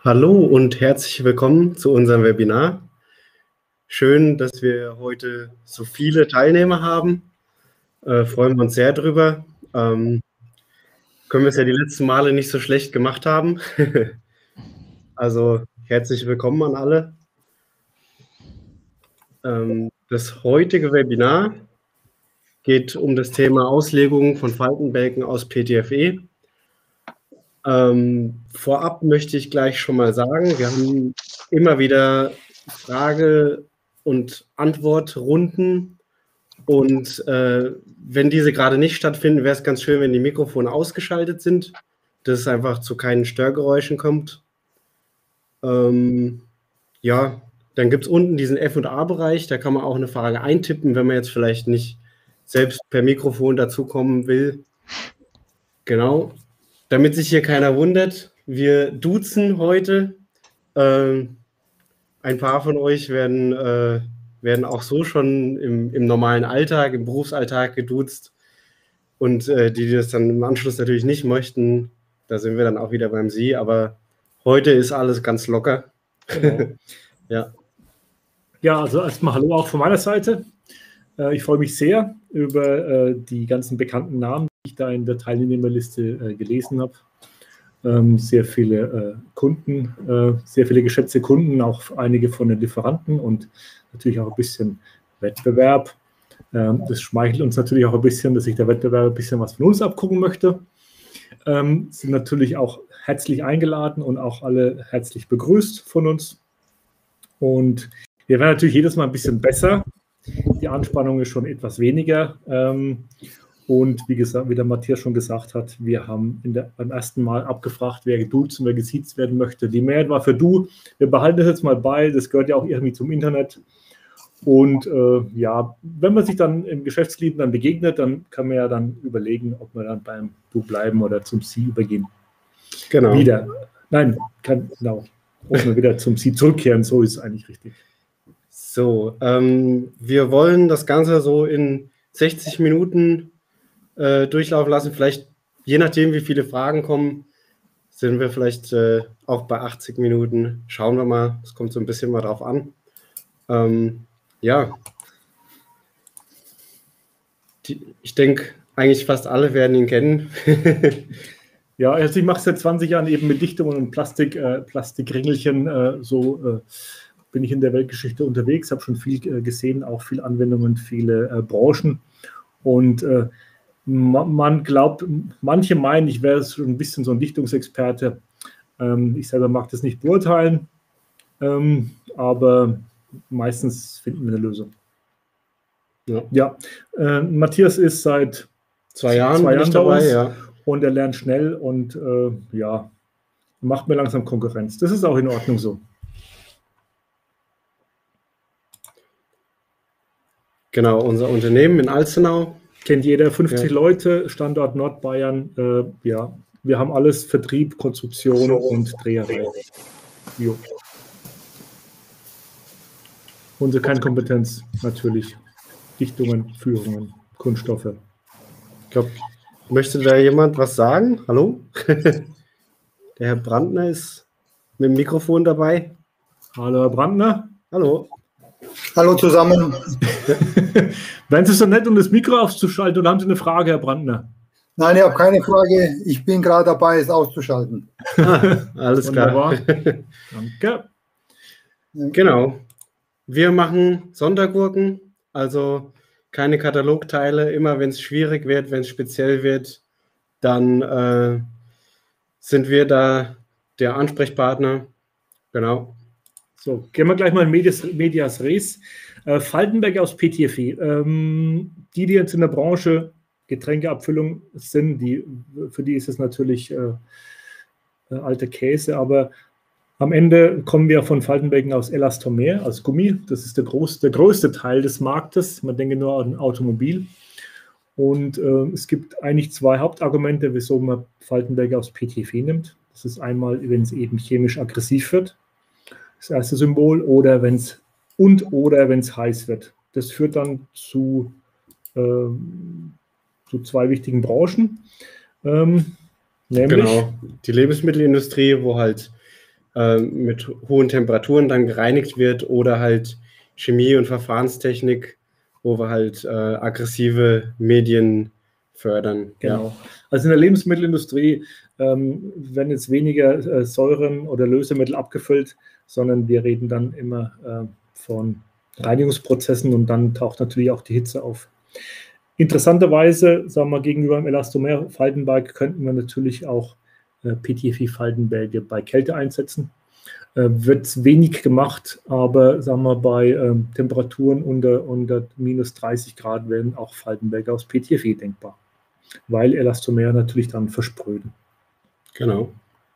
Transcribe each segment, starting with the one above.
Hallo und herzlich willkommen zu unserem Webinar. Schön, dass wir heute so viele Teilnehmer haben. Freuen wir uns sehr drüber. Können wir es ja die letzten Male nicht so schlecht gemacht haben. Also herzlich willkommen an alle. Das heutige Webinar geht um das Thema Auslegung von Faltenbalken aus PTFE. Vorab möchte ich gleich schon mal sagen, wir haben immer wieder Frage- und Antwortrunden. Und wenn diese gerade nicht stattfinden, wäre es ganz schön, wenn die Mikrofone ausgeschaltet sind, dass es einfach zu keinen Störgeräuschen kommt. Ja, dann gibt es unten diesen F&A-Bereich, da kann man auch eine Frage eintippen, wenn man jetzt vielleicht nicht selbst per Mikrofon dazukommen will. Genau, damit sich hier keiner wundert, wir duzen heute. Ein paar von euch werden auch so schon im normalen Alltag, im Berufsalltag geduzt. Und die das dann im Anschluss natürlich nicht möchten, da sind wir dann auch wieder beim Sie. Aber heute ist alles ganz locker. Genau. Ja. Ja, also erstmal hallo auch von meiner Seite. Ich freue mich sehr über die ganzen bekannten Namen, die ich da in der Teilnehmerliste gelesen habe. Sehr viele Kunden, sehr viele geschätzte Kunden, auch einige von den Lieferanten und natürlich auch ein bisschen Wettbewerb. Das schmeichelt uns natürlich auch ein bisschen, dass sich der Wettbewerb ein bisschen was von uns abgucken möchte. Sind natürlich auch herzlich eingeladen und auch alle herzlich begrüßt von uns. Und wir werden natürlich jedes Mal ein bisschen besser. Die Anspannung ist schon etwas weniger. Und wie gesagt, wie der Matthias schon gesagt hat, wir haben beim ersten Mal abgefragt, wer geduzt und wer gesiezt werden möchte. Die Mehrheit war für du. Wir behalten das jetzt mal bei. Das gehört ja auch irgendwie zum Internet. Und ja, wenn man sich dann im Geschäftsleben dann begegnet, dann kann man ja dann überlegen, ob wir dann beim Du bleiben oder zum Sie übergehen. Genau. Wieder. Nein, genau. Ob wir wieder zum Sie zurückkehren, so ist es eigentlich richtig. So, wir wollen das Ganze so in 60 Minuten durchlaufen lassen. Vielleicht, je nachdem, wie viele Fragen kommen, sind wir vielleicht auch bei 80 Minuten. Schauen wir mal, es kommt so ein bisschen mal drauf an. Ja, ich denke, eigentlich fast alle werden ihn kennen. Ja, also ich mache es seit 20 Jahren eben mit Dichtungen und Plastikringelchen. So bin ich in der Weltgeschichte unterwegs, habe schon viel gesehen, auch viele Anwendungen, viele Branchen. Und man glaubt, manche meinen, ich wäre schon ein bisschen so ein Dichtungsexperte. Ich selber mag das nicht beurteilen, aber meistens finden wir eine Lösung. Ja, Matthias ist seit 2 Jahren dabei, ja. Und er lernt schnell und ja, macht mir langsam Konkurrenz. Das ist auch in Ordnung so. Genau, unser Unternehmen in Alzenau. Kennt jeder, 50 Leute, Standort Nordbayern. Ja, wir haben alles, Vertrieb, Konstruktion und Dreherei. Jo. Unsere Kernkompetenz natürlich Dichtungen, Führungen, Kunststoffe. Ich glaube, möchte da jemand was sagen? Hallo? Der Herr Brandner ist mit dem Mikrofon dabei. Hallo, Herr Brandner. Hallo. Hallo zusammen. Wären Sie so nett, um das Mikro aufzuschalten, oder haben Sie eine Frage, Herr Brandner? Nein, ich habe keine Frage. Ich bin gerade dabei, es auszuschalten. Alles klar. Danke. Genau. Wir machen Sondergurken, also keine Katalogteile. Immer wenn es schwierig wird, wenn es speziell wird, dann sind wir da der Ansprechpartner. Genau. So, gehen wir gleich mal in Medias Res. Faltenberg aus PTFE. Die jetzt in der Branche Getränkeabfüllung sind, für die ist es natürlich alter Käse, aber am Ende kommen wir von Faltenbergen aus Elastomer, aus Gummi. Das ist der größte Teil des Marktes. Man denke nur an Automobil. Und es gibt eigentlich 2 Hauptargumente, wieso man Faltenberger aus PTFE nimmt. Das ist einmal, wenn es eben chemisch aggressiv wird, das erste Symbol, oder wenn es heiß wird. Das führt dann zu 2 wichtigen Branchen. Nämlich genau, die Lebensmittelindustrie, wo halt mit hohen Temperaturen dann gereinigt wird oder halt Chemie- und Verfahrenstechnik, wo wir halt aggressive Medien fördern. Genau. Ja. Also in der Lebensmittelindustrie werden jetzt weniger Säuren oder Lösemittel abgefüllt, sondern wir reden dann immer von Reinigungsprozessen und dann taucht natürlich auch die Hitze auf. Interessanterweise, sagen wir mal, gegenüber dem Elastomer-Faltenberg könnten wir natürlich auch PTFE-Faltenberge bei Kälte einsetzen. Wird wenig gemacht, aber sagen wir bei Temperaturen unter minus 30 Grad werden auch Faltenberge aus PTFE denkbar, weil Elastomer natürlich dann verspröden. Genau.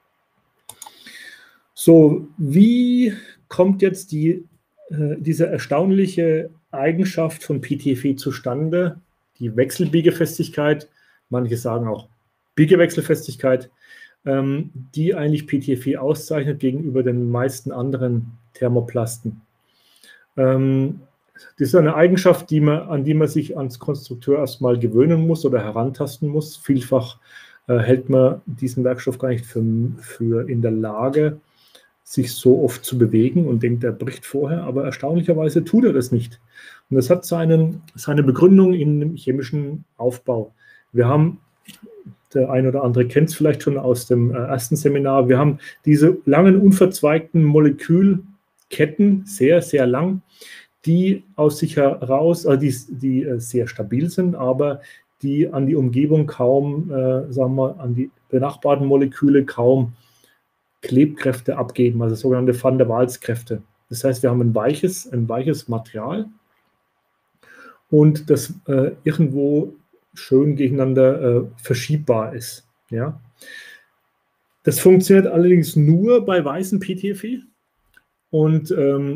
So, wie kommt jetzt diese erstaunliche Eigenschaft von PTFE zustande? Die Wechselbiegefestigkeit, manche sagen auch Biegewechselfestigkeit, die eigentlich PTFE auszeichnet gegenüber den meisten anderen Thermoplasten. Das ist eine Eigenschaft, an die man sich als Konstrukteur erstmal gewöhnen muss oder herantasten muss. Vielfach hält man diesen Werkstoff gar nicht für in der Lage, sich so oft zu bewegen und denkt, er bricht vorher, aber erstaunlicherweise tut er das nicht. Und das hat seine Begründung in dem chemischen Aufbau. Wir haben, der ein oder andere kennt es vielleicht schon aus dem ersten Seminar, wir haben diese langen, unverzweigten Molekülketten, sehr, sehr lang, die aus sich heraus, die sehr stabil sind, aber die an die Umgebung kaum, sagen wir, an die benachbarten Moleküle kaum Klebkräfte abgeben, also sogenannte Van der Waals-Kräfte. Das heißt, wir haben ein weiches Material und das irgendwo schön gegeneinander verschiebbar ist. Ja? Das funktioniert allerdings nur bei weißen PTFE und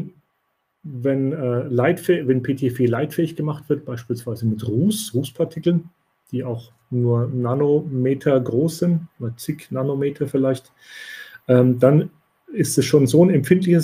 wenn PTFE leitfähig gemacht wird, beispielsweise mit Rußpartikeln, die auch nur Nanometer groß sind, oder zig Nanometer vielleicht, dann ist es schon so eine empfindliche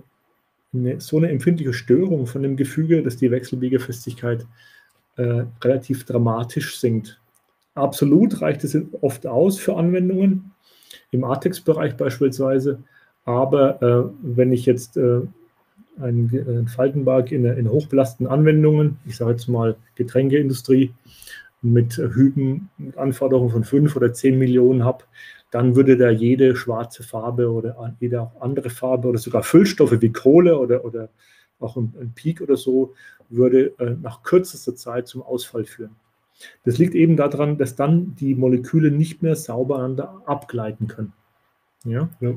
Störung von dem Gefüge, dass die Wechselbiegefestigkeit relativ dramatisch sinkt. Absolut reicht es oft aus für Anwendungen, im ATEX-Bereich beispielsweise, aber wenn ich jetzt einen Faltenberg in hochbelasteten Anwendungen, ich sage jetzt mal Getränkeindustrie, mit Hüben mit Anforderungen von 5 oder 10 Millionen habe, dann würde da jede schwarze Farbe oder jede andere Farbe oder sogar Füllstoffe wie Kohle oder auch ein Peak oder so, würde nach kürzester Zeit zum Ausfall führen. Das liegt eben daran, dass dann die Moleküle nicht mehr sauber aneinander abgleiten können. Ja? Ja.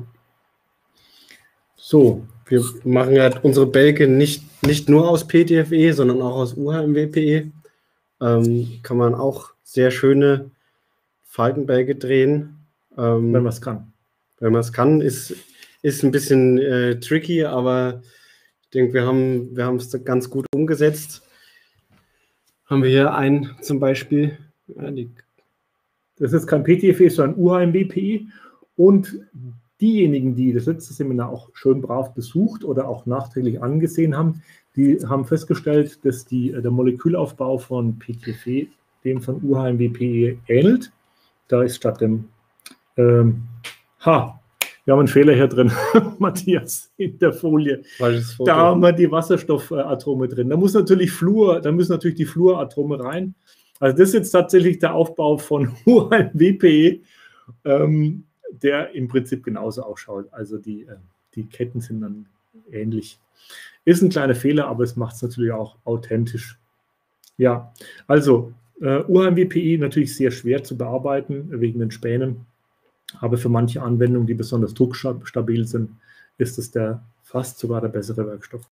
So, wir machen ja unsere Bälge nicht nur aus PTFE, sondern auch aus UHMWPE. Kann man auch sehr schöne Faltenbälge drehen. Wenn man es kann. Wenn man es kann, ist ein bisschen tricky, aber ich denke, wir haben es ganz gut umgesetzt. Haben wir hier einen zum Beispiel. Ja, das ist kein PTFE, sondern UHMWPE. Und diejenigen, die das letzte Seminar auch schön brav besucht oder auch nachträglich angesehen haben, die haben festgestellt, dass der Molekülaufbau von PTFE dem von UHMWPE ähnelt. Da ist statt dem wir haben einen Fehler hier drin, Matthias, in der Folie. Da haben wir die Wasserstoffatome drin. Da müssen natürlich die Fluoratome rein. Also das ist jetzt tatsächlich der Aufbau von UHMWPE, der im Prinzip genauso ausschaut. Also die Ketten sind dann ähnlich. Ist ein kleiner Fehler, aber es macht es natürlich auch authentisch. Ja, also UHMWPE natürlich sehr schwer zu bearbeiten wegen den Spänen. Aber für manche Anwendungen, die besonders druckstabil sind, ist es fast sogar der bessere Werkstoff.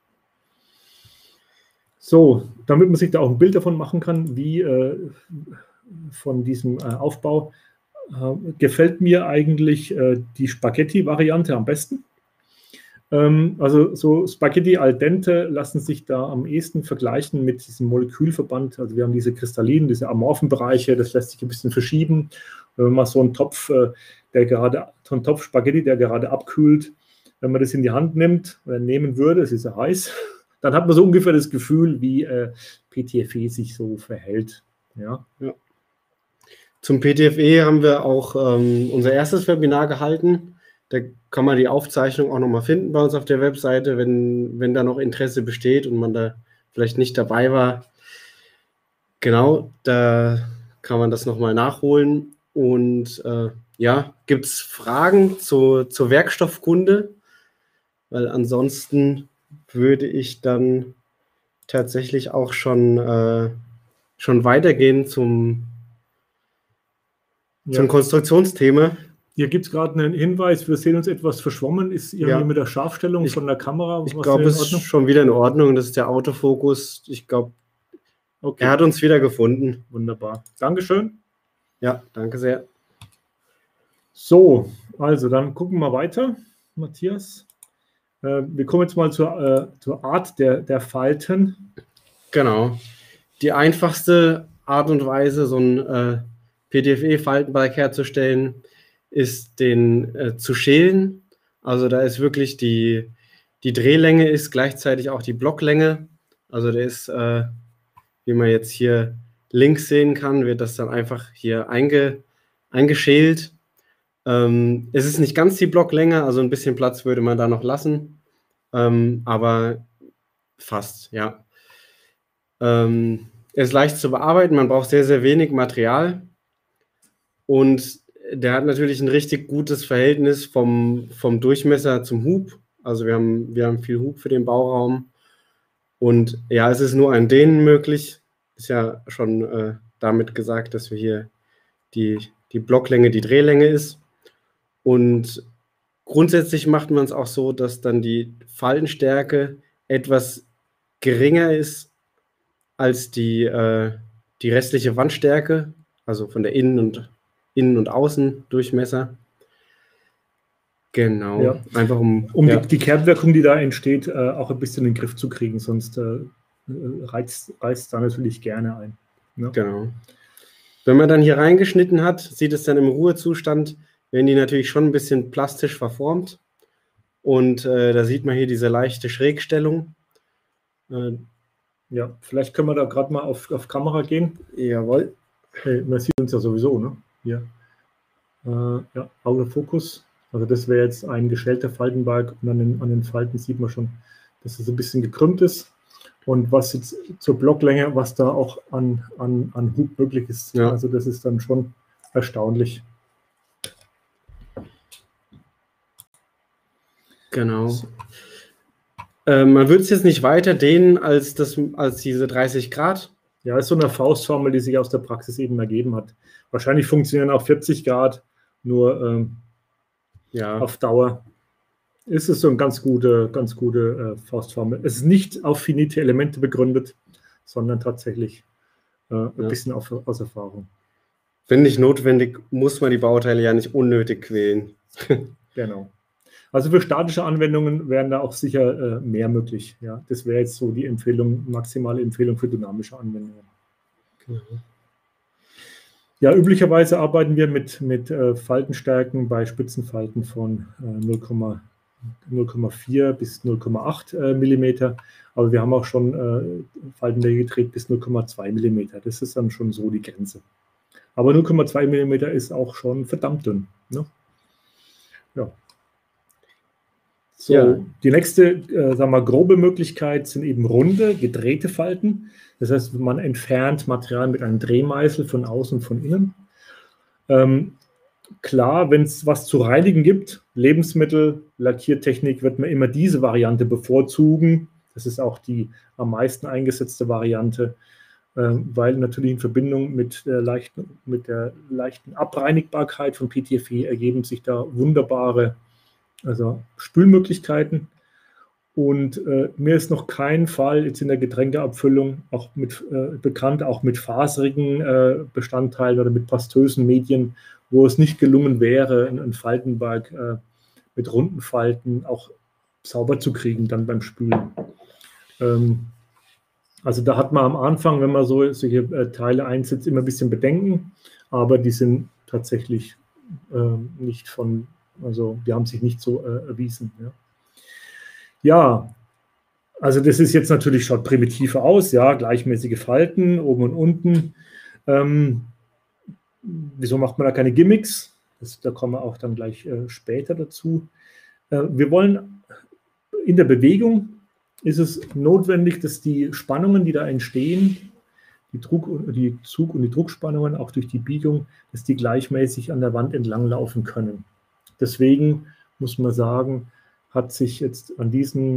So, damit man sich da auch ein Bild davon machen kann, wie von diesem Aufbau, gefällt mir eigentlich die Spaghetti-Variante am besten. Also so Spaghetti al dente lassen sich da am ehesten vergleichen mit diesem Molekülverband. Also wir haben diese kristallinen, diese amorphen Bereiche, das lässt sich ein bisschen verschieben. Wenn man so einen Topf Spaghetti, der gerade abkühlt, wenn man das in die Hand nimmt oder nehmen würde, es ist ja heiß, dann hat man so ungefähr das Gefühl, wie PTFE sich so verhält. Ja. Zum PTFE haben wir auch unser erstes Webinar gehalten. Da kann man die Aufzeichnung auch nochmal finden bei uns auf der Webseite, wenn da noch Interesse besteht und man da vielleicht nicht dabei war. Genau, da kann man das nochmal nachholen. Und ja, gibt es Fragen zur Werkstoffkunde? Weil ansonsten würde ich dann tatsächlich auch schon weitergehen zum Konstruktionsthema. Hier gibt es gerade einen Hinweis, wir sehen uns etwas verschwommen. Ist irgendwie mit der Scharfstellung von der Kamera? Ich glaube, es ist schon wieder in Ordnung. Das ist der Autofokus. Ich glaube, okay. Er hat uns wieder gefunden. Wunderbar. Dankeschön. Ja, danke sehr. So, also dann gucken wir weiter, Matthias. Wir kommen jetzt mal zur Art der Falten. Genau. Die einfachste Art und Weise, so ein PTFE-Faltenbalg herzustellen, ist den zu schälen. Also da ist wirklich die Drehlänge ist gleichzeitig auch die Blocklänge. Also der ist, wie man jetzt hier links sehen kann, wird das dann einfach hier eingeschält. Es ist nicht ganz die Blocklänge, also ein bisschen Platz würde man da noch lassen, aber fast, ja. Er ist leicht zu bearbeiten, man braucht sehr, sehr wenig Material und der hat natürlich ein richtig gutes Verhältnis vom Durchmesser zum Hub. Also wir haben viel Hub für den Bauraum und ja, es ist nur ein Dehnen möglich. Ist ja schon damit gesagt, dass wir hier die Blocklänge die Drehlänge ist. Und grundsätzlich macht man es auch so, dass dann die Faltenstärke etwas geringer ist als die restliche Wandstärke, also von der Innen- und Außendurchmesser. Genau, ja. Einfach um die Kerbwirkung, die da entsteht, auch ein bisschen in den Griff zu kriegen, sonst reißt da natürlich gerne ein. Ne? Genau. Wenn man dann hier reingeschnitten hat, sieht es dann im Ruhezustand, werden die natürlich schon ein bisschen plastisch verformt. Und da sieht man hier diese leichte Schrägstellung. Ja, vielleicht können wir da gerade mal auf Kamera gehen. Jawohl. Man sieht uns ja sowieso, ne? Hier. Ja, Autofokus. Also das wäre jetzt ein geschälter Faltenbalg und an den Falten sieht man schon, dass es ein bisschen gekrümmt ist. Und was jetzt zur Blocklänge, was da auch an Hub möglich ist. Ja. Also das ist dann schon erstaunlich. Genau. Man würde es jetzt nicht weiter dehnen als diese 30 Grad. Ja, ist so eine Faustformel, die sich aus der Praxis eben ergeben hat. Wahrscheinlich funktionieren auch 40 Grad, nur auf Dauer ist es so eine ganz gute Faustformel. Es ist nicht auf finite Elemente begründet, sondern tatsächlich ein bisschen aus Erfahrung. Wenn nicht notwendig, muss man die Bauteile ja nicht unnötig quälen. Genau. Also für statische Anwendungen wären da auch sicher mehr möglich. Ja, das wäre jetzt so die maximale Empfehlung für dynamische Anwendungen. Genau. Ja, üblicherweise arbeiten wir mit Faltenstärken bei Spitzenfalten von 0,4 bis 0,8 mm. Aber wir haben auch schon Faltenlänge gedreht bis 0,2 mm. Das ist dann schon so die Grenze. Aber 0,2 mm ist auch schon verdammt dünn. Ne? Ja. So, ja. Die nächste, grobe Möglichkeit sind eben runde, gedrehte Falten. Das heißt, man entfernt Material mit einem Drehmeißel von außen und von innen. Klar, wenn es was zu reinigen gibt, Lebensmittel, Lackiertechnik, wird man immer diese Variante bevorzugen. Das ist auch die am meisten eingesetzte Variante, weil natürlich in Verbindung mit der leichten Abreinigbarkeit von PTFE ergeben sich da wunderbare Spülmöglichkeiten. Und mir ist noch kein Fall jetzt in der Getränkeabfüllung auch bekannt, auch mit faserigen Bestandteilen oder mit pastösen Medien, wo es nicht gelungen wäre, einen Faltenbalg mit runden Falten auch sauber zu kriegen dann beim Spülen. Also da hat man am Anfang, wenn man solche Teile einsetzt, immer ein bisschen Bedenken, aber die sind tatsächlich die haben sich nicht so erwiesen. Ja, also das ist jetzt natürlich, schaut primitiver aus, ja, gleichmäßige Falten, oben und unten. Wieso macht man da keine Gimmicks? Da kommen wir auch dann gleich später dazu. Wir wollen in der Bewegung, ist es notwendig, dass die Spannungen, die da entstehen, die Zug- und die Druckspannungen auch durch die Biegung, dass die gleichmäßig an der Wand entlang laufen können. Deswegen muss man sagen, hat sich jetzt an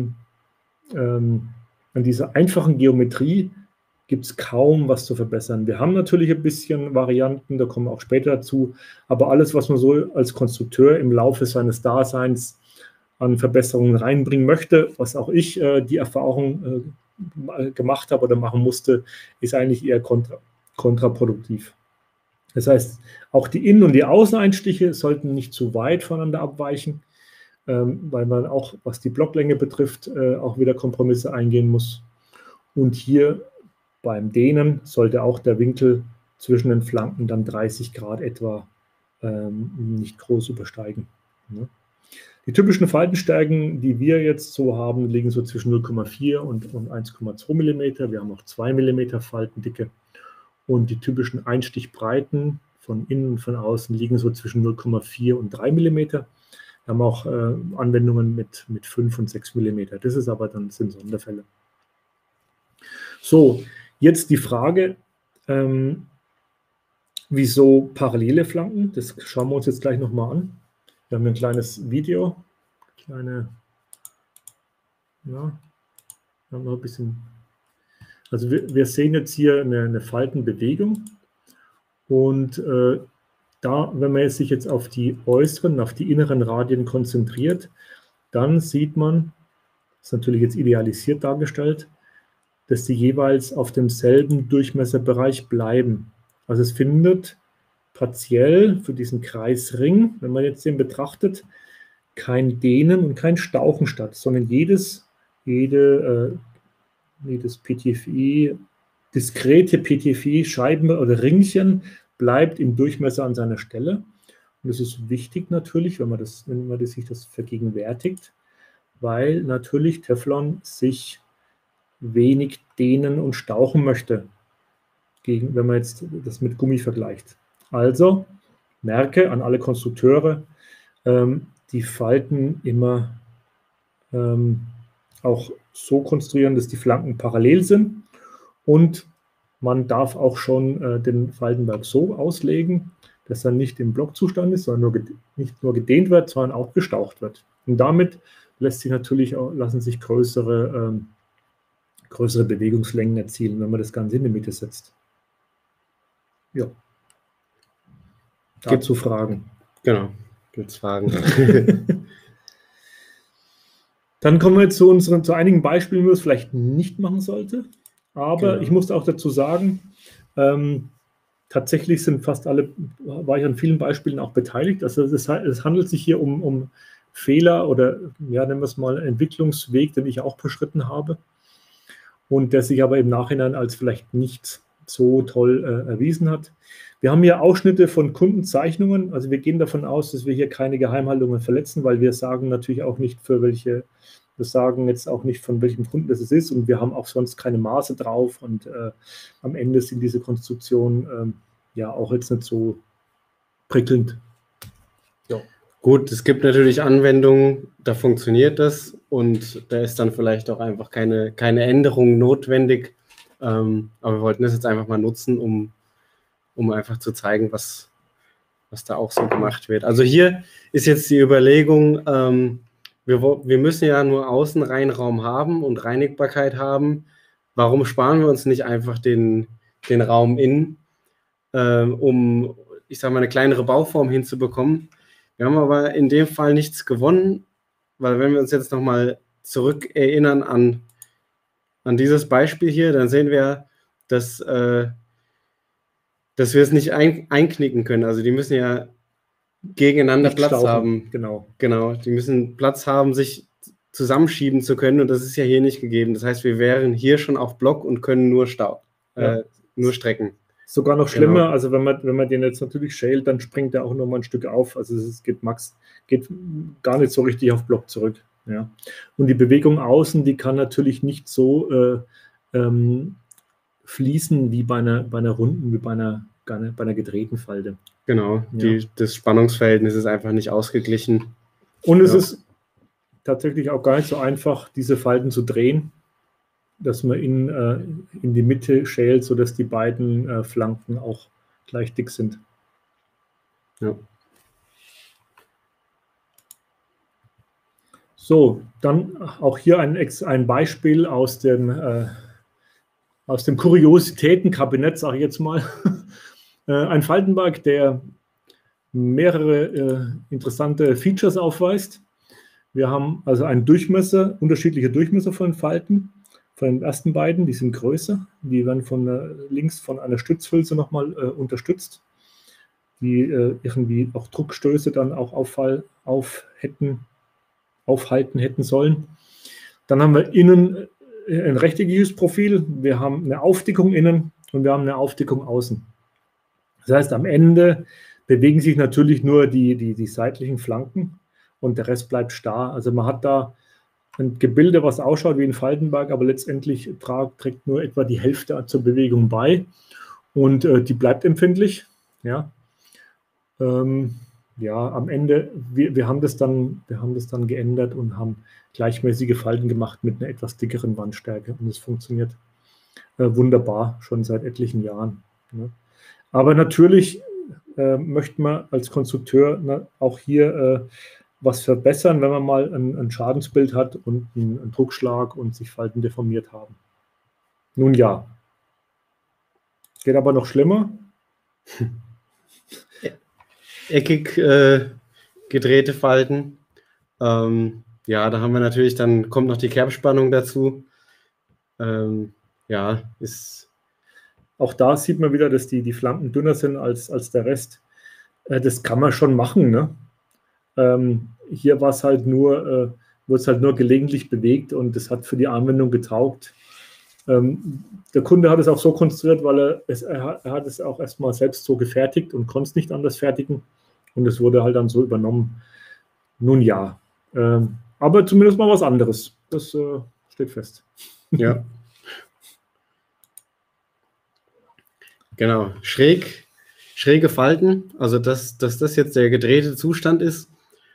dieser einfachen Geometrie gibt es kaum was zu verbessern. Wir haben natürlich ein bisschen Varianten, da kommen wir auch später dazu, aber alles, was man so als Konstrukteur im Laufe seines Daseins an Verbesserungen reinbringen möchte, was auch ich die Erfahrung gemacht habe oder machen musste, ist eigentlich eher kontraproduktiv. Das heißt, auch die Innen- und die Außeneinstiche sollten nicht zu weit voneinander abweichen, weil man auch, was die Blocklänge betrifft, auch wieder Kompromisse eingehen muss. Und hier beim Dehnen sollte auch der Winkel zwischen den Flanken dann 30 Grad etwa nicht groß übersteigen. Ne? Die typischen Faltenstärken, die wir jetzt so haben, liegen so zwischen 0,4 und 1,2 mm. Wir haben auch 2 mm Faltendicke. Und die typischen Einstichbreiten von innen und von außen liegen so zwischen 0,4 und 3 mm. Wir haben auch Anwendungen mit 5 und 6 mm. Das ist aber dann sind Sonderfälle. So, jetzt die Frage, wieso parallele Flanken? Das schauen wir uns jetzt gleich nochmal an. Wir haben ein kleines Video. Wir haben noch ein bisschen. Also wir sehen jetzt hier eine Faltenbewegung. Und wenn man sich jetzt auf die äußeren, auf die inneren Radien konzentriert, dann sieht man, das ist natürlich jetzt idealisiert dargestellt, dass die jeweils auf demselben Durchmesserbereich bleiben. Also es findet partiell für diesen Kreisring, wenn man jetzt den betrachtet, kein Dehnen und kein Stauchen statt, sondern jedes PTFI, diskrete PTFI-Scheiben oder Ringchen bleibt im Durchmesser an seiner Stelle. Und das ist wichtig natürlich, wenn man sich das vergegenwärtigt, weil natürlich Teflon sich wenig dehnen und stauchen möchte, wenn man jetzt das mit Gummi vergleicht. Also merke an alle Konstrukteure, die Falten immer auch so konstruieren, dass die Flanken parallel sind, und man darf auch schon den Faltenberg so auslegen, dass er nicht im Blockzustand ist, sondern nicht nur gedehnt wird, sondern auch gestaucht wird. Und damit lassen sich größere Bewegungslängen erzielen, wenn man das Ganze in die Mitte setzt. Ja. Dazu Fragen. Genau, gibt es Fragen. Dann kommen wir jetzt zu einigen Beispielen, wie man es vielleicht nicht machen sollte. Aber genau. Ich muss auch dazu sagen, tatsächlich war ich an vielen Beispielen auch beteiligt. Also es handelt sich hier um Fehler oder, ja, nennen wir es mal, Entwicklungsweg, den ich auch beschritten habe und der sich aber im Nachhinein als vielleicht nicht so toll erwiesen hat. Wir haben hier Ausschnitte von Kundenzeichnungen. Also wir gehen davon aus, dass wir hier keine Geheimhaltungen verletzen, weil wir sagen natürlich auch nicht, wir sagen jetzt auch nicht, von welchem Kunden das ist, und wir haben auch sonst keine Maße drauf, und am Ende sind diese Konstruktionen ja auch jetzt nicht so prickelnd. Ja. Gut, es gibt natürlich Anwendungen, da funktioniert das, und da ist dann vielleicht auch einfach keine Änderung notwendig, aber wir wollten das jetzt einfach mal nutzen, um einfach zu zeigen, was da auch so gemacht wird. Also hier ist jetzt die Überlegung, wir müssen ja nur Außenreinraum haben und Reinigbarkeit haben. Warum sparen wir uns nicht einfach den Raum innen, um, ich sage mal, eine kleinere Bauform hinzubekommen? Wir haben aber in dem Fall nichts gewonnen, weil wenn wir uns jetzt nochmal zurück erinnern an dieses Beispiel hier, dann sehen wir, dass wir es nicht einknicken können. Also die müssen ja gegeneinander nicht Platz stauchen. haben. Genau. Die müssen Platz haben, sich zusammenschieben zu können, und das ist ja hier nicht gegeben. Das heißt, wir wären hier schon auf Block und können nur strecken. Sogar noch schlimmer, also wenn man den jetzt natürlich schält, dann springt er auch noch mal ein Stück auf. Also es geht gar nicht so richtig auf Block zurück. Ja. Und die Bewegung außen, die kann natürlich nicht so fließen wie bei einer runden, wie bei einer gedrehten Falte. Genau, Ja. das Spannungsverhältnis ist einfach nicht ausgeglichen. Und es ist tatsächlich auch gar nicht so einfach, diese Falten zu drehen, dass man in die Mitte schält, sodass die beiden Flanken auch gleich dick sind. Ja. So, dann auch hier ein Beispiel aus dem Kuriositätenkabinett, sage ich jetzt mal. Ein Faltenberg, der mehrere interessante Features aufweist. Wir haben also einen Durchmesser, unterschiedliche Durchmesser von Falten. Von den ersten beiden, die sind größer, die werden links von einer Stützhülse nochmal unterstützt, die irgendwie auch Druckstöße dann auch aufhalten hätten sollen. Dann haben wir innen ein rechteckiges Profil, wir haben eine Aufdickung innen und wir haben eine Aufdickung außen. Das heißt, am Ende bewegen sich natürlich nur die seitlichen Flanken und der Rest bleibt starr. Also man hat da ein Gebilde, was ausschaut wie ein Faltenberg, aber letztendlich trägt nur etwa die Hälfte zur Bewegung bei und die bleibt empfindlich. Ja, ja, am Ende, wir haben das dann geändert und haben gleichmäßige Falten gemacht mit einer etwas dickeren Wandstärke und es funktioniert wunderbar, schon seit etlichen Jahren. Ne? Aber natürlich möchte man als Konstrukteur auch hier was verbessern, wenn man mal ein Schadensbild hat und einen Druckschlag und sich Falten deformiert haben. Nun ja, geht aber noch schlimmer. Eckig gedrehte Falten. Ja, da haben wir natürlich, dann kommt noch die Kerbspannung dazu. Ja, ist... Auch da sieht man wieder, dass die Flanken dünner sind als der Rest. Das kann man schon machen, ne? Hier war es halt nur, wird es halt nur gelegentlich bewegt und das hat für die Anwendung getaugt. Der Kunde hat es auch so konstruiert, weil er hat es auch erstmal selbst so gefertigt und konnte es nicht anders fertigen und es wurde halt dann so übernommen. Nun ja, aber zumindest mal was anderes. Das steht fest. Ja. Genau, schräge Falten, also dass das jetzt der gedrehte Zustand ist.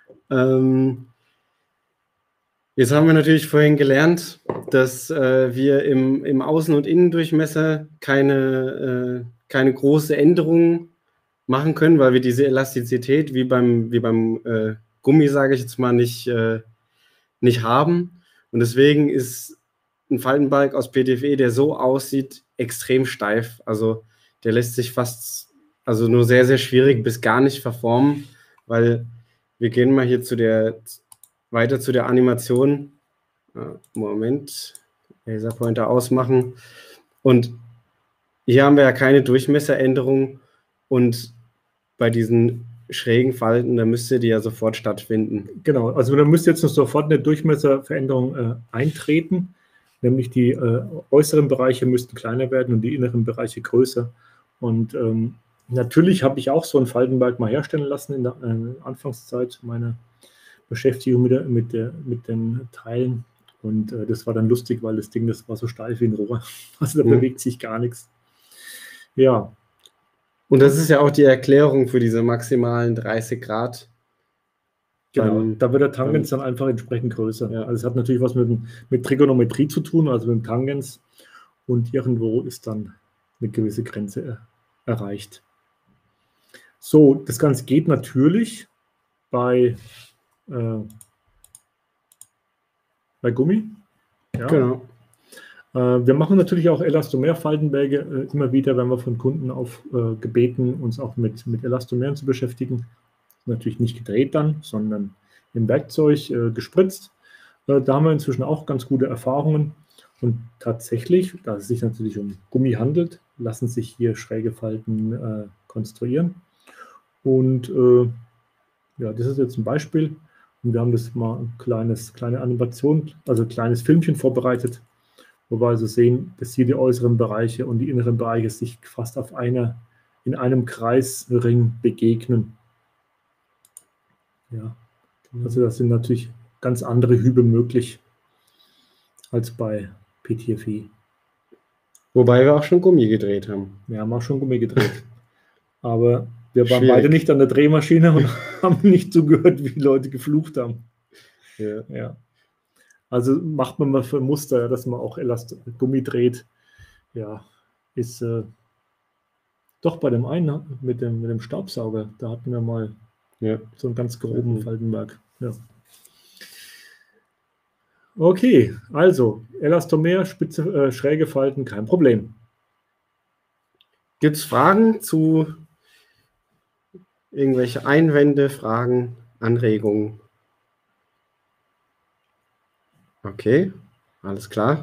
Jetzt haben wir natürlich vorhin gelernt, dass wir im Außen- und Innendurchmesser keine große Änderung machen können, weil wir diese Elastizität wie beim Gummi, sage ich jetzt mal, nicht haben. Und deswegen ist ein Faltenbalg aus PTFE, der so aussieht, extrem steif. Also der lässt sich also nur sehr, sehr schwierig bis gar nicht verformen, weil wir gehen mal hier weiter zu der Animation. Moment, Laserpointer ausmachen. Und hier haben wir ja keine Durchmesseränderung und bei diesen schrägen Falten, da müsste die ja sofort stattfinden. Genau, also da müsste jetzt sofort eine Durchmesserveränderung eintreten, nämlich die äußeren Bereiche müssten kleiner werden und die inneren Bereiche größer. Und natürlich habe ich auch so einen Faltenberg mal herstellen lassen in der Anfangszeit meiner Beschäftigung mit den Teilen. Und das war dann lustig, weil das Ding, das war so steif wie ein Rohr. Also da bewegt sich gar nichts. Ja. Und das ist ja auch die Erklärung für diese maximalen 30 Grad. Genau, da wird der Tangens dann einfach entsprechend größer. Ja. Also es hat natürlich was mit Trigonometrie zu tun, also mit dem Tangens. Und irgendwo ist dann eine gewisse Grenze erreicht. So, das Ganze geht natürlich bei Gummi. Ja. Genau. Wir machen natürlich auch Elastomer-Faltenberge immer wieder, wenn wir von Kunden gebeten, uns auch mit Elastomeren zu beschäftigen. Natürlich nicht gedreht dann, sondern im Werkzeug gespritzt. Da haben wir inzwischen auch ganz gute Erfahrungen. Und tatsächlich, da es sich natürlich um Gummi handelt, lassen sich hier schräge Falten konstruieren. Und ja, das ist jetzt ein Beispiel. Und wir haben das mal kleine Animation, also ein kleines Filmchen vorbereitet, wo wir also sehen, dass hier die äußeren Bereiche und die inneren Bereiche sich fast in einem Kreisring begegnen. Ja, also das sind natürlich ganz andere Hübe möglich als bei PTFE. Wobei wir auch schon Gummi gedreht haben. Wir haben auch schon Gummi gedreht. Aber Wir waren Schwierig. beide nicht an der Drehmaschine und haben nicht zugehört, wie Leute geflucht haben. Ja. Ja. Also macht man mal für Muster, dass man auch Gummi dreht. Ja, ist doch bei dem einen mit dem Staubsauger, da hatten wir mal Ja. so einen ganz groben Faltenberg. Ja. Okay, also Elastomer, spitze, schräge Falten, kein Problem. Gibt es Fragen zu irgendwelche Einwände, Fragen, Anregungen? Okay, alles klar.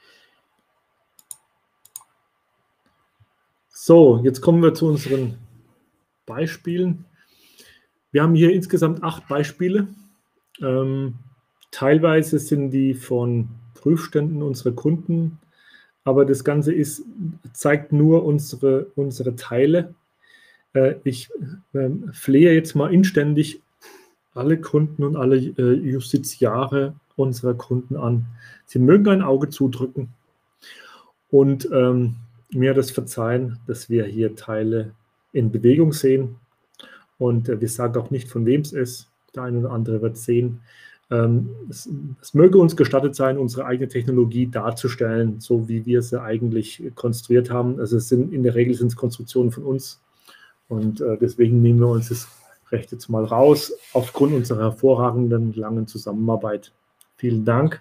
So, jetzt kommen wir zu unseren Beispielen. Wir haben hier insgesamt 8 Beispiele. Teilweise sind die von Prüfständen unserer Kunden, aber das Ganze zeigt nur unsere Teile. Ich flehe jetzt mal inständig alle Kunden und alle Justiziare unserer Kunden an. Sie mögen ein Auge zudrücken und mir das verzeihen, dass wir hier Teile in Bewegung sehen. Und wir sagen auch nicht, von wem es ist. Der eine oder andere wird sehen. Es möge uns gestattet sein, unsere eigene Technologie darzustellen, so wie wir sie eigentlich konstruiert haben. Also in der Regel sind es Konstruktionen von uns. Und deswegen nehmen wir uns das Recht jetzt mal raus, aufgrund unserer hervorragenden, langen Zusammenarbeit. Vielen Dank.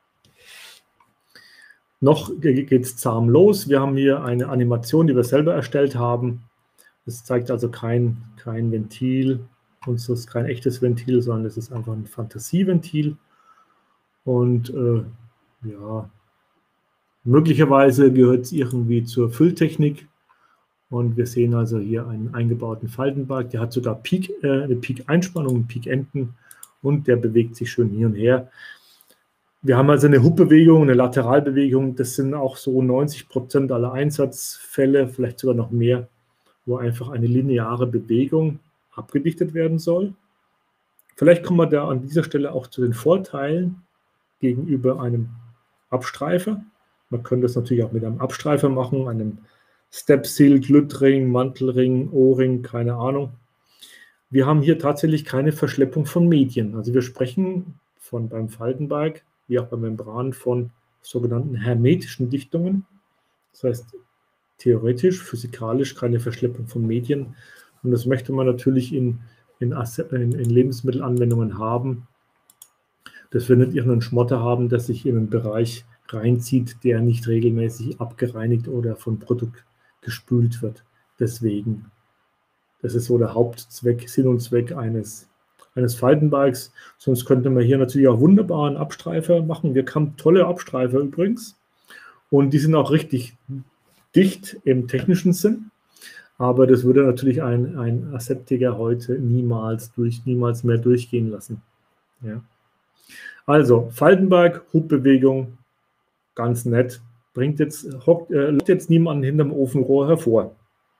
Noch geht es zahm los. Wir haben hier eine Animation, die wir selber erstellt haben. Es zeigt also kein Ventil. Uns ist kein echtes Ventil, sondern es ist einfach ein Fantasieventil. Und ja, möglicherweise gehört es irgendwie zur Fülltechnik. Und wir sehen also hier einen eingebauten Faltenbalg. Der hat sogar eine Peak-Einspannung, Peak-Enden und der bewegt sich schön hin und her. Wir haben also eine Hubbewegung, eine Lateralbewegung. Das sind auch so 90% aller Einsatzfälle, vielleicht sogar noch mehr, wo einfach eine lineare Bewegung abgedichtet werden soll. Vielleicht kommen wir da an dieser Stelle auch zu den Vorteilen gegenüber einem Abstreifer. Man könnte das natürlich auch mit einem Abstreifer machen, einem Step-Seal, Glüttring, Mantelring, O-Ring, keine Ahnung. Wir haben hier tatsächlich keine Verschleppung von Medien. Also wir sprechen beim Faltenbalg, wie auch bei Membranen, von sogenannten hermetischen Dichtungen. Das heißt, theoretisch, physikalisch keine Verschleppung von Medien. Und das möchte man natürlich in Lebensmittelanwendungen haben, dass wir nicht irgendeinen Schmotter haben, der sich in einen Bereich reinzieht, der nicht regelmäßig abgereinigt oder vom Produkt gespült wird. Deswegen, das ist so der Hauptzweck, Sinn und Zweck eines Faltenbalgs. Sonst könnte man hier natürlich auch wunderbar einen Abstreifer machen. Wir haben tolle Abstreifer übrigens. Und die sind auch richtig dicht im technischen Sinn. Aber das würde natürlich ein Aseptiker heute niemals mehr durchgehen lassen. Ja. Also, Faltenbalg, Hubbewegung, ganz nett. Lockt jetzt niemanden hinterm Ofenrohr hervor.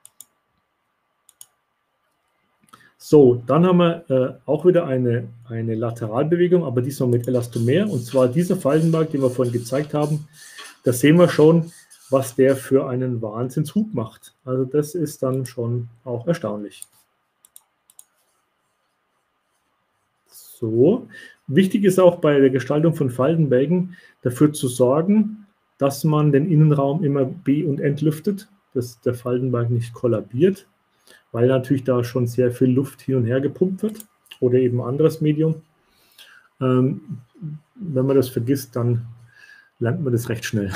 So, dann haben wir auch wieder eine Lateralbewegung, aber diesmal mit Elastomer. Und zwar dieser Faltenbalg, den wir vorhin gezeigt haben, da sehen wir schon, was der für einen Wahnsinnshub macht. Also das ist dann schon auch erstaunlich. So, wichtig ist auch bei der Gestaltung von Faltenbälgen dafür zu sorgen, dass man den Innenraum immer be- und entlüftet, dass der Faltenbalg nicht kollabiert, weil natürlich da schon sehr viel Luft hin und her gepumpt wird oder eben anderes Medium. Wenn man das vergisst, dann lernt man das recht schnell.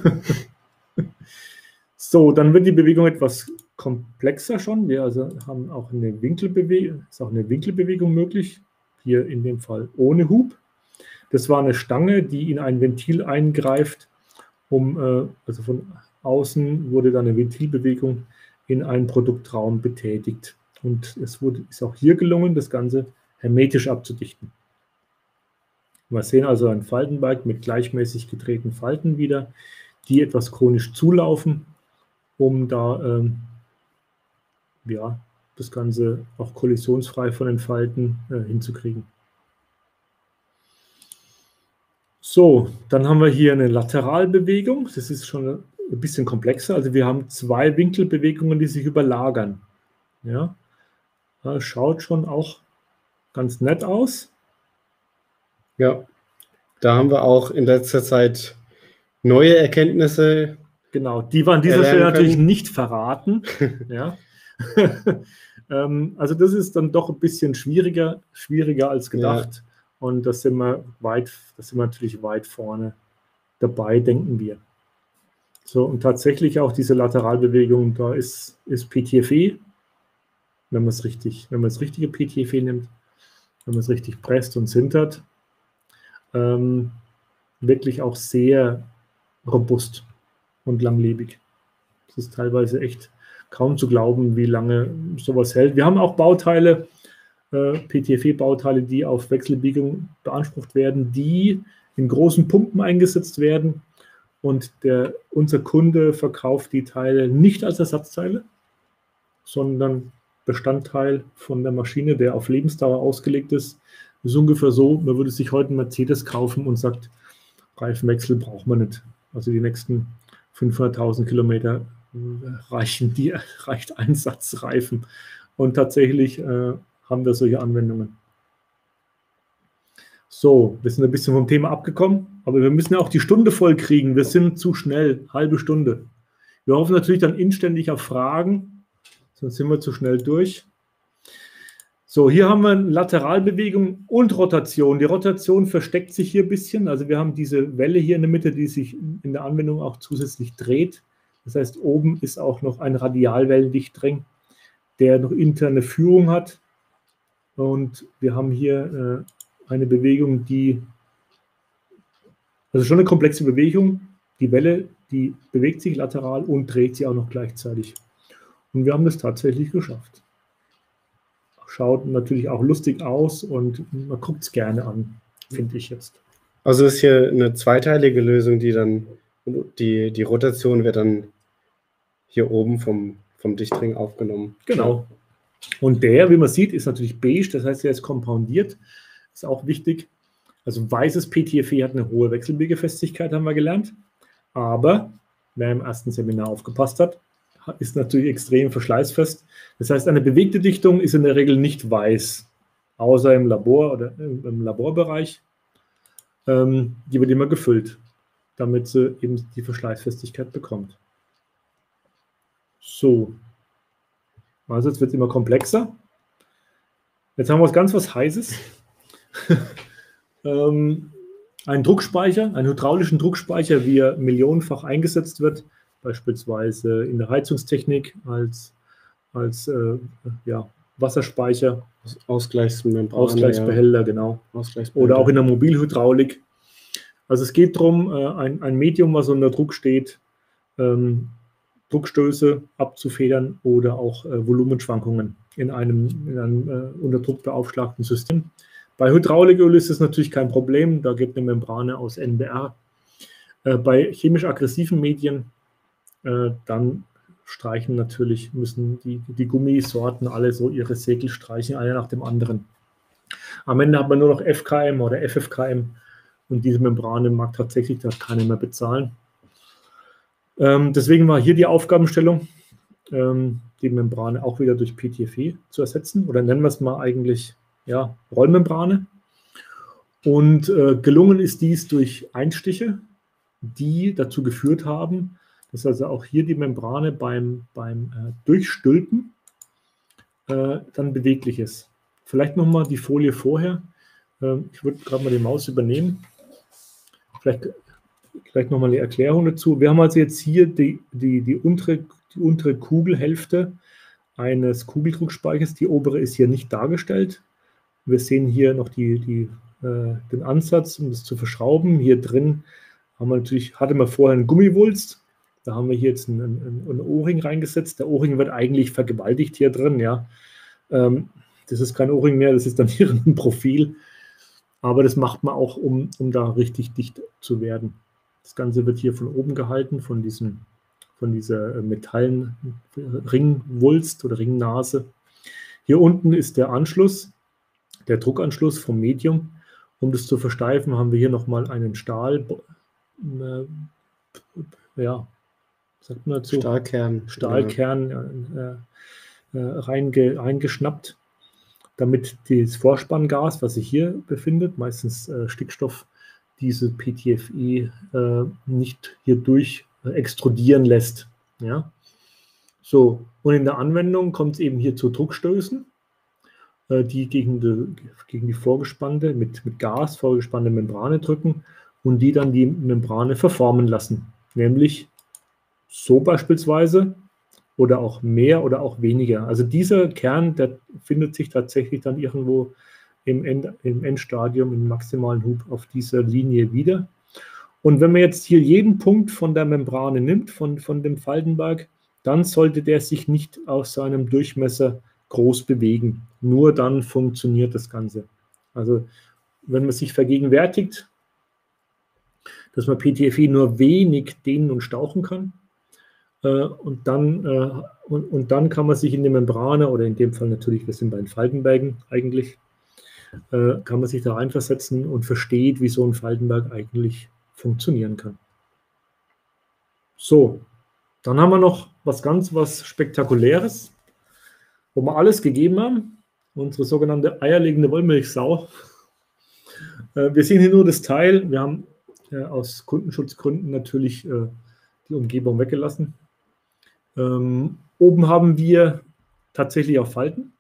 So, dann wird die Bewegung etwas komplexer schon. Wir also haben auch eine Winkelbewegung möglich. Hier in dem Fall ohne Hub. Das war eine Stange, die in ein Ventil eingreift. Also von außen wurde dann eine Ventilbewegung in einen Produktraum betätigt. Und es ist auch hier gelungen, das Ganze hermetisch abzudichten. Wir sehen also einen Faltenbalg mit gleichmäßig gedrehten Falten wieder, die etwas konisch zulaufen, um da das Ganze auch kollisionsfrei von den Falten hinzukriegen. So, dann haben wir hier eine Lateralbewegung. Das ist schon ein bisschen komplexer. Also wir haben 2 Winkelbewegungen, die sich überlagern. Ja? Schaut schon auch ganz nett aus. Ja, da haben wir auch in letzter Zeit neue Erkenntnisse. Genau, die wir an dieser Stelle natürlich nicht verraten. Ja. Also das ist dann doch ein bisschen schwieriger als gedacht. Ja. Und da sind wir natürlich weit vorne dabei, denken wir. So, und tatsächlich auch diese Lateralbewegung, da ist PTFE, wenn man das richtige PTFE nimmt, wenn man es richtig presst und sintert, wirklich auch sehr robust und langlebig. Das ist teilweise echt kaum zu glauben, wie lange sowas hält. Wir haben auch Bauteile, PTFE-Bauteile, die auf Wechselbiegung beansprucht werden, die in großen Pumpen eingesetzt werden. Und unser Kunde verkauft die Teile nicht als Ersatzteile, sondern Bestandteil von der Maschine, der auf Lebensdauer ausgelegt ist. Das ist ungefähr so, man würde sich heute einen Mercedes kaufen und sagt, Reifenwechsel braucht man nicht. Also die nächsten 500.000 Kilometer reicht ein Satz Reifen. Und tatsächlich haben wir solche Anwendungen. So, wir sind ein bisschen vom Thema abgekommen, aber wir müssen ja auch die Stunde voll kriegen. Wir sind zu schnell, halbe Stunde. Wir hoffen natürlich dann inständig auf Fragen, sonst sind wir zu schnell durch. So, hier haben wir Lateralbewegung und Rotation. Die Rotation versteckt sich hier ein bisschen. Also wir haben diese Welle hier in der Mitte, die sich in der Anwendung auch zusätzlich dreht. Das heißt, oben ist auch noch ein Radialwellendichtring, der noch interne Führung hat. Und wir haben hier eine Bewegung, also schon eine komplexe Bewegung. Die Welle, die bewegt sich lateral und dreht sie auch noch gleichzeitig. Und wir haben das tatsächlich geschafft. Schaut natürlich auch lustig aus und man guckt es gerne an, finde ich jetzt. Also ist hier eine zweiteilige Lösung, die Rotation wird dann hier oben vom Dichtring aufgenommen. Genau. Und der, wie man sieht, ist natürlich beige, das heißt, er ist kompoundiert. Ist auch wichtig. Also weißes PTFE hat eine hohe Wechselbiegerfestigkeit, haben wir gelernt. Aber wer im ersten Seminar aufgepasst hat, ist natürlich extrem verschleißfest. Das heißt, eine bewegte Dichtung ist in der Regel nicht weiß, außer im Labor oder im Laborbereich. Die wird immer gefüllt, damit sie eben die Verschleißfestigkeit bekommt. So. Also jetzt wird es immer komplexer. Jetzt haben wir was Heißes. Ein Druckspeicher, einen hydraulischen Druckspeicher, wie er millionenfach eingesetzt wird, beispielsweise in der Heizungstechnik als Wasserspeicher. Ausgleichsbehälter, genau. Oder auch in der Mobilhydraulik. Also es geht darum, ein Medium, was unter Druck steht, Druckstöße abzufedern oder auch Volumenschwankungen in einem unter Druck beaufschlagten System. Bei Hydrauliköl ist es natürlich kein Problem, da gibt eine Membrane aus NBR. Bei chemisch aggressiven Medien, dann müssen die Gummisorten alle so ihre Segel streichen, einer nach dem anderen. Am Ende hat man nur noch FKM oder FFKM und diese Membrane mag tatsächlich da keiner mehr bezahlen. Deswegen war hier die Aufgabenstellung, die Membrane auch wieder durch PTFE zu ersetzen, oder nennen wir es mal eigentlich Rollmembrane. Und gelungen ist dies durch Einstiche, die dazu geführt haben, dass also auch hier die Membrane beim Durchstülpen dann beweglich ist. Vielleicht nochmal die Folie vorher. Ich würde gerade mal die Maus übernehmen. Vielleicht nochmal eine Erklärung dazu. Wir haben also jetzt hier die untere Kugelhälfte eines Kugeldruckspeichers. Die obere ist hier nicht dargestellt. Wir sehen hier noch den Ansatz, um das zu verschrauben. Hier drin hatte man vorher einen Gummiwulst. Da haben wir hier jetzt einen O-Ring reingesetzt. Der O-Ring wird eigentlich vergewaltigt hier drin. Ja. Das ist kein O-Ring mehr, das ist dann hier ein Profil. Aber das macht man auch, um da richtig dicht zu werden. Das Ganze wird hier von oben gehalten, von dieser metallen Ringwulst oder Ringnase. Hier unten ist der Anschluss, der Druckanschluss vom Medium. Um das zu versteifen, haben wir hier nochmal einen Stahlkern reingeschnappt. damit das Vorspanngas, was sich hier befindet, meistens Stickstoff, diese PTFE nicht hier durch extrudieren lässt. Ja? So, und in der Anwendung kommt es eben hier zu Druckstößen, die gegen die vorgespannte, mit Gas vorgespannte Membrane drücken und die dann die Membrane verformen lassen. Nämlich so beispielsweise oder auch mehr oder auch weniger. Also dieser Kern, der findet sich tatsächlich dann irgendwo im Endstadium, im maximalen Hub auf dieser Linie wieder. Und wenn man jetzt hier jeden Punkt von der Membrane nimmt, von dem Faltenberg, dann sollte der sich nicht aus seinem Durchmesser groß bewegen. Nur dann funktioniert das Ganze. Also wenn man sich vergegenwärtigt, dass man PTFE nur wenig dehnen und stauchen kann, und dann kann man sich in die Membrane, oder in dem Fall natürlich, wir sind bei den Faltenbergen eigentlich, kann man sich da reinversetzen und versteht, wie so ein Faltenberg eigentlich funktionieren kann. So, dann haben wir noch was Spektakuläres, wo wir alles gegeben haben, unsere sogenannte eierlegende Wollmilchsau. Wir sehen hier nur das Teil, wir haben aus Kundenschutzgründen natürlich die Umgebung weggelassen. Oben haben wir tatsächlich auch Falten,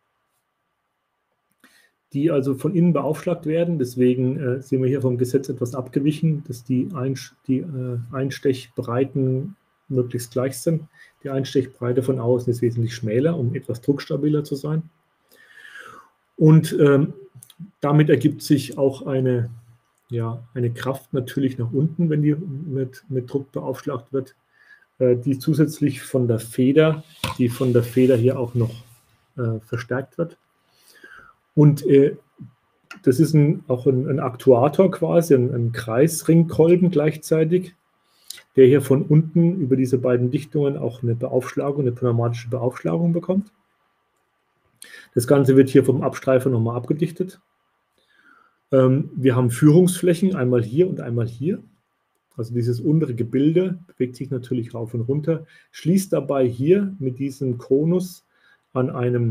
die also von innen beaufschlagt werden. Deswegen sind wir hier vom Gesetz etwas abgewichen, dass die Einstechbreiten möglichst gleich sind. Die Einstechbreite von außen ist wesentlich schmäler, um etwas druckstabiler zu sein. Und damit ergibt sich auch eine Kraft natürlich nach unten, wenn die mit Druck beaufschlagt wird, die zusätzlich von der Feder hier auch noch verstärkt wird. Und das ist auch ein Aktuator quasi, ein Kreisringkolben gleichzeitig, der hier von unten über diese beiden Dichtungen auch eine pneumatische Beaufschlagung bekommt. Das Ganze wird hier vom Abstreifer nochmal abgedichtet. Wir haben Führungsflächen, einmal hier und einmal hier. Also dieses untere Gebilde bewegt sich natürlich rauf und runter, schließt dabei hier mit diesem Konus an einer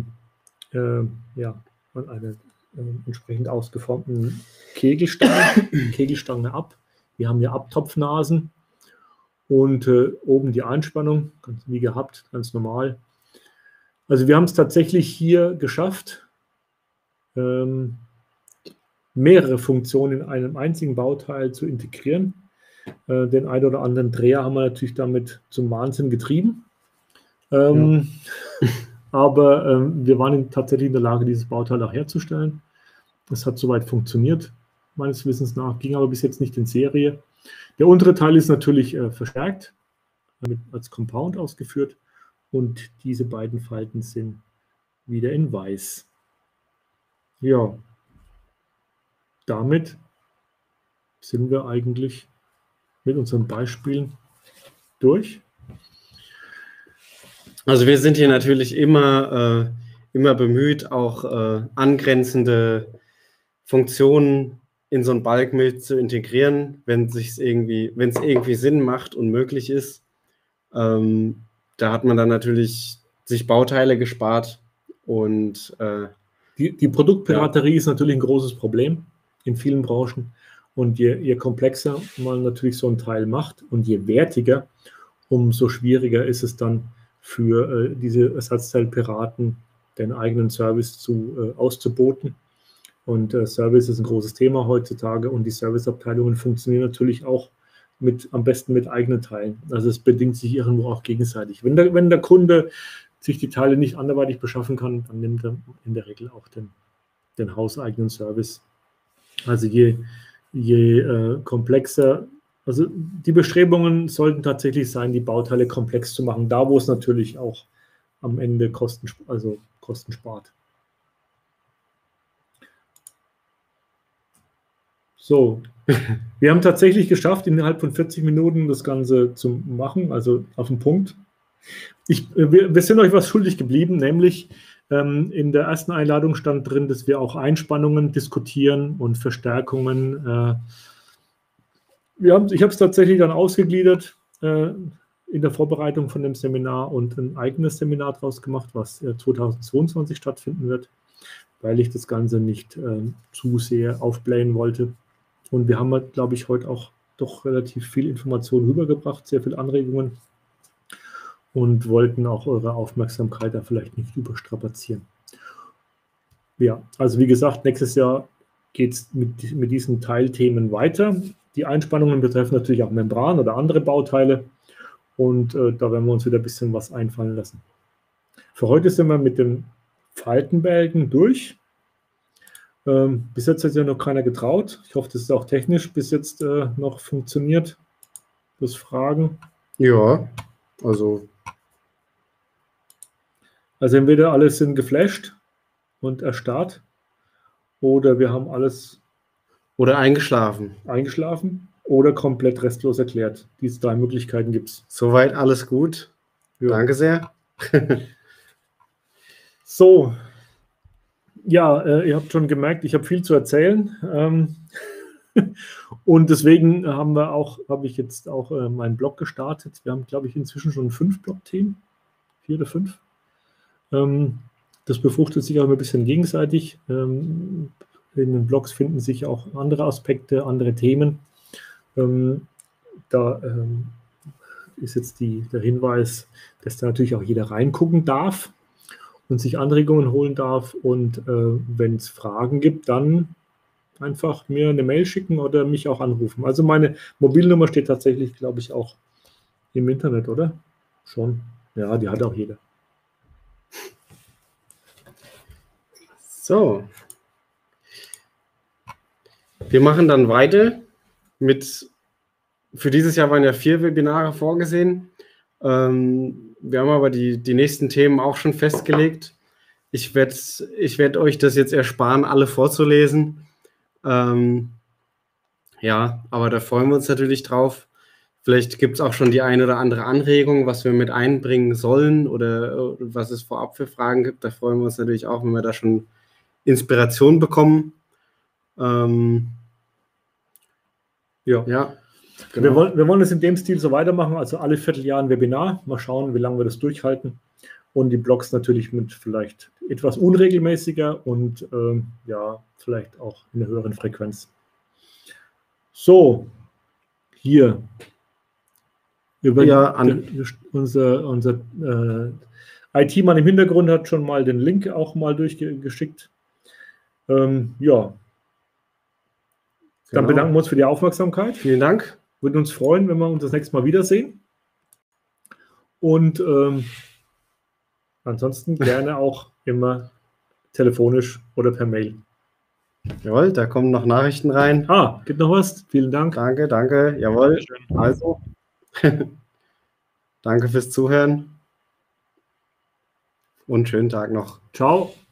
entsprechend ausgeformten Kegelstange ab. Wir haben hier Abtropfnasen und oben die Einspannung, wie gehabt, ganz normal. Also wir haben es tatsächlich hier geschafft, mehrere Funktionen in einem einzigen Bauteil zu integrieren. Den einen oder anderen Dreher haben wir natürlich damit zum Wahnsinn getrieben. Aber wir waren tatsächlich in der Lage, dieses Bauteil auch herzustellen. Das hat soweit funktioniert, meines Wissens nach, ging aber bis jetzt nicht in Serie. Der untere Teil ist natürlich verstärkt, als Compound ausgeführt, und diese beiden Falten sind wieder in weiß. Ja, damit sind wir eigentlich mit unseren Beispielen durch. Also wir sind hier natürlich immer bemüht, auch angrenzende Funktionen in so einen Balk mit zu integrieren, wenn es irgendwie Sinn macht und möglich ist. Da hat man dann natürlich sich Bauteile gespart und die Produktpiraterie ist natürlich ein großes Problem in vielen Branchen. Und je komplexer man natürlich so ein Teil macht und je wertiger, umso schwieriger ist es dann für diese Ersatzteilpiraten, den eigenen Service auszuboten. Und Service ist ein großes Thema heutzutage, und die Serviceabteilungen funktionieren natürlich auch am besten mit eigenen Teilen. Also es bedingt sich irgendwo auch gegenseitig. Wenn der Kunde sich die Teile nicht anderweitig beschaffen kann, dann nimmt er in der Regel auch den hauseigenen Service. Also je komplexer, also die Bestrebungen sollten tatsächlich sein, die Bauteile komplex zu machen, da wo es natürlich auch am Ende Kosten spart. So, wir haben tatsächlich geschafft, innerhalb von 40 Minuten das Ganze zu machen, also auf den Punkt. Wir sind euch was schuldig geblieben, nämlich in der ersten Einladung stand drin, dass wir auch Einspannungen diskutieren und Verstärkungen. Ich habe es tatsächlich dann ausgegliedert in der Vorbereitung von dem Seminar und ein eigenes Seminar daraus gemacht, was 2022 stattfinden wird. weil ich das Ganze nicht zu sehr aufblähen wollte. Und wir haben, glaube ich, heute auch doch relativ viel Information rübergebracht, sehr viele Anregungen und wollten auch eure Aufmerksamkeit da vielleicht nicht überstrapazieren. Ja, also wie gesagt, nächstes Jahr geht es mit diesen Teilthemen weiter. Die Einspannungen betreffen natürlich auch Membran oder andere Bauteile und da werden wir uns wieder ein bisschen was einfallen lassen. Für heute sind wir mit den Faltenbälgen durch. Bis jetzt hat ja noch keiner getraut. Ich hoffe, das ist auch technisch bis jetzt noch funktioniert. Das Fragen. Ja, also entweder alle sind geflasht und erstarrt oder wir haben alles oder eingeschlafen oder komplett restlos erklärt. Diese 3 Möglichkeiten gibt es. Soweit alles gut. Ja. Danke sehr. So, ja, ihr habt schon gemerkt, ich habe viel zu erzählen. Und deswegen habe ich jetzt auch meinen Blog gestartet. Wir haben, glaube ich, inzwischen schon 5 Blog-Themen. 4 oder 5. Das befruchtet sich auch ein bisschen gegenseitig. In den Blogs finden sich auch andere Aspekte, andere Themen. Da ist jetzt der Hinweis, dass da natürlich auch jeder reingucken darf und sich Anregungen holen darf. Und wenn es Fragen gibt, dann einfach mir eine Mail schicken oder mich auch anrufen. Also meine Mobilnummer steht tatsächlich, glaube ich, auch im Internet, oder? Schon. Ja, die hat auch jeder. So. Wir machen dann weiter für dieses Jahr waren ja 4 Webinare vorgesehen. Wir haben aber die nächsten Themen auch schon festgelegt. Ich werd euch das jetzt ersparen, alle vorzulesen. Ja, aber da freuen wir uns natürlich drauf. Vielleicht gibt es auch schon die eine oder andere Anregung, was wir mit einbringen sollen oder was es vorab für Fragen gibt. Da freuen wir uns natürlich auch, wenn wir da schon Inspiration bekommen. Ja. Genau. Wir wollen es in dem Stil so weitermachen, also alle Vierteljahr ein Webinar. Mal schauen, wie lange wir das durchhalten. Und die Blogs natürlich mit vielleicht etwas unregelmäßiger und ja, vielleicht auch in einer höheren Frequenz. So, hier. Unser IT-Mann im Hintergrund hat schon mal den Link auch mal durchgeschickt. Ja. Dann bedanken wir uns für die Aufmerksamkeit. Vielen Dank. Würden uns freuen, wenn wir uns das nächste Mal wiedersehen. Und ansonsten gerne auch immer telefonisch oder per Mail. Jawohl, da kommen noch Nachrichten rein. Gibt noch was? Vielen Dank. Danke. Jawohl. Also, danke fürs Zuhören und schönen Tag noch. Ciao.